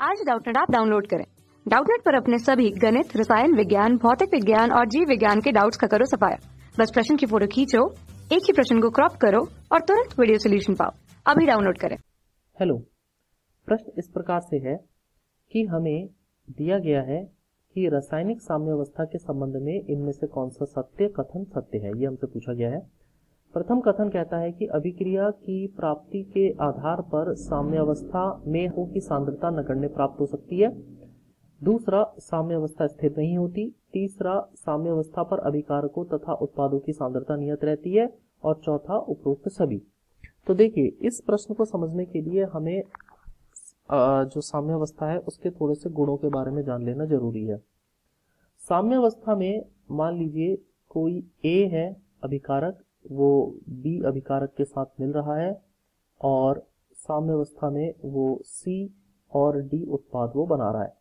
आज Doubtnut app download करें। Doubtnut पर अपने सभी गणित, रसायन विज्ञान, भौतिक विज्ञान और जीव विज्ञान के डाउट्स का करो सफाया। बस प्रश्न की फोटो खींचो, एक ही प्रश्न को क्रॉप करो और तुरंत वीडियो सोल्यूशन पाओ। अभी डाउनलोड करें। हेलो, प्रश्न इस प्रकार से है कि हमें दिया गया है कि रासायनिक साम्यावस्था के संबंध में इनमें से कौन सा कथन सत्य है। ये हमसे पूछा गया है। प्रथम कथन कहता है कि अभिक्रिया की प्राप्ति के आधार पर साम्यावस्था में हो की सांद्रता नगण्य प्राप्त हो सकती है। दूसरा, साम्यावस्था स्थिर नहीं होती। तीसरा, साम्यावस्था पर अभिकारकों तथा उत्पादों की सांद्रता नियत रहती है। और चौथा, उपरोक्त सभी। तो देखिए, इस प्रश्न को समझने के लिए हमें जो साम्यावस्था है उसके थोड़े से गुणों के बारे में जान लेना जरूरी है। साम्यावस्था में मान लीजिए कोई A है अभिकारक, वो B अभिकारक के साथ मिल रहा है और साम्यावस्था में वो C और D उत्पाद वो बना रहा है।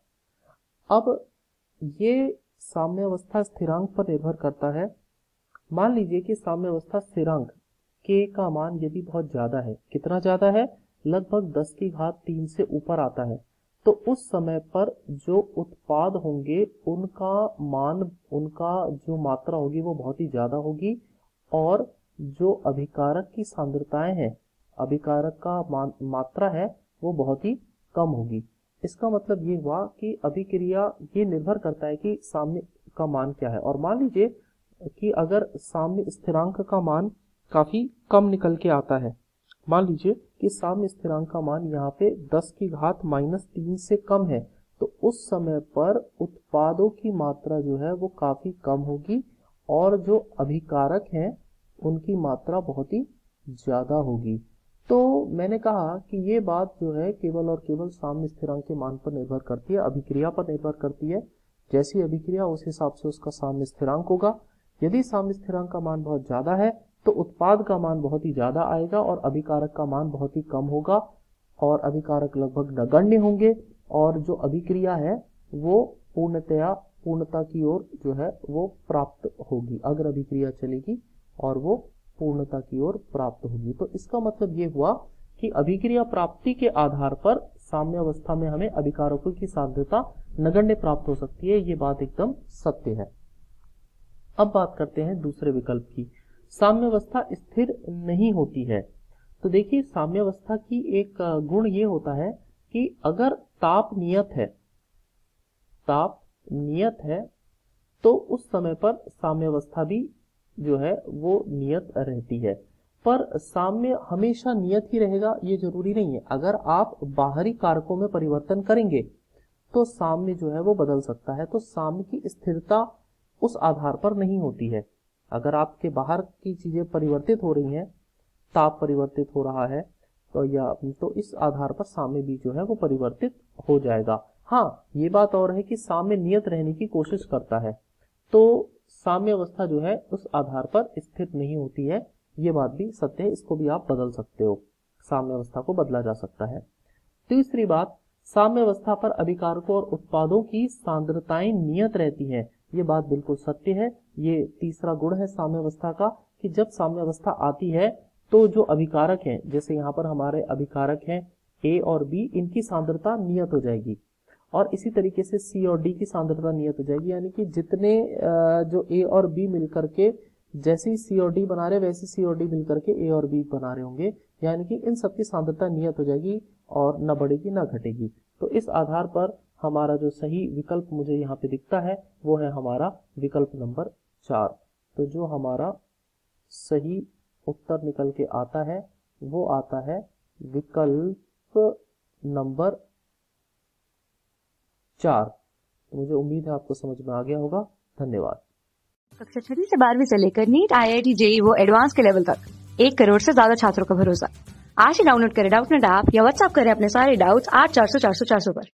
अब ये साम्यावस्था स्थिरांक पर निर्भर करता है। मान लीजिए कि साम्यावस्था स्थिरांक K का मान यदि बहुत ज्यादा है, कितना ज्यादा है, लगभग 10 की घात 3 से ऊपर आता है, तो उस समय पर जो उत्पाद होंगे उनका मान, उनका जो मात्रा होगी वो बहुत ही ज्यादा होगी और जो अभिकारक की सांद्रताएं हैं, अभिकारक का मात्रा है वो बहुत ही कम होगी। इसका मतलब ये हुआ कि अभिक्रिया ये निर्भर करता है कि साम्य का मान क्या है। और मान लीजिए कि अगर साम्य स्थिरांक का मान काफी कम निकल के आता है, मान लीजिए कि साम्य स्थिरांक का मान यहाँ पे 10 की घात -3 से कम है, तो उस समय पर उत्पादों की मात्रा जो है वो काफी कम होगी और जो अभिकारक हैं उनकी मात्रा बहुत ही ज्यादा होगी। तो मैंने कहा कि ये बात जो है केवल और केवल साम्य स्थिरांक के मान पर निर्भर करती है, अभिक्रिया पर निर्भर करती है। जैसी अभिक्रिया उस हिसाब से उसका साम्य स्थिरांक होगा। यदि साम्य स्थिरांक का मान बहुत ज्यादा है तो उत्पाद का मान बहुत ही ज्यादा आएगा और अभिकारक का मान बहुत ही कम होगा और अभिकारक लगभग नगण्य होंगे और जो अभिक्रिया है वो पूर्णता की ओर जो है वो प्राप्त होगी। अगर अभिक्रिया चलेगी और वो पूर्णता की ओर प्राप्त होगी। तो इसका मतलब ये हुआ कि अभिक्रिया प्राप्ति के आधार पर साम्यावस्था में हमें अभिकारकों की सांद्रता नगण्य प्राप्त हो सकती है। ये बात एकदम सत्य है। अब बात करते हैं दूसरे विकल्प की। साम्यावस्था स्थिर नहीं होती है। तो देखिए, साम्यावस्था की एक गुण ये होता है कि अगर ताप नियत है तो उस समय पर साम्यावस्था भी जो है वो नियत रहती है। पर साम्य हमेशा नियत ही रहेगा ये जरूरी नहीं है। अगर आप बाहरी कारकों में परिवर्तन करेंगे तो साम्य जो है वो बदल सकता है। तो साम्य की स्थिरता उस आधार पर नहीं होती है। अगर आपके बाहर की चीजें परिवर्तित हो रही हैं, ताप परिवर्तित हो रहा है तो इस आधार पर साम्य भी जो है वो परिवर्तित हो जाएगा। हाँ, ये बात और है कि साम्य नियत रहने की कोशिश करता है, तो साम्य अवस्था जो है उस आधार पर स्थिर नहीं होती है। ये बात भी सत्य है, इसको भी आप बदल सकते हो, साम्य अवस्था को बदला जा सकता है। तीसरी बात, साम्य अवस्था पर अभिकारकों और उत्पादों की सांद्रताएं नियत रहती हैं। ये बात बिल्कुल सत्य है। ये तीसरा गुण है साम्यावस्था का कि जब साम्यावस्था आती है तो जो अभिकारक हैं, जैसे यहाँ पर हमारे अभिकारक हैं A और B, इनकी सांद्रता नियत हो जाएगी और इसी तरीके से C और D की सांद्रता नियत हो जाएगी। यानी कि जितने जो A और B मिलकर के जैसे ही C और D बना रहे वैसे C और D मिलकर के A और B बना रहे होंगे, यानी कि इन सबकी सांद्रता नियत हो जाएगी और न बढ़ेगी न घटेगी। तो इस आधार पर हमारा जो सही विकल्प मुझे यहाँ पे दिखता है वो है हमारा विकल्प नंबर 4। तो जो हमारा सही उत्तर निकल के आता है वो आता है विकल्प नंबर 4। तो मुझे उम्मीद है आपको समझ में आ गया होगा। धन्यवाद। कक्षा 6 से 12वीं से लेकर नीट, IIT, JEE वो एडवांस के लेवल तक 1 करोड़ से ज्यादा छात्रों का भरोसा। आज ही डाउनलोड करें डाउटनेट ऐप या व्हाट्सएप करें अपने सारे डाउट्स 8400 400 400 पर।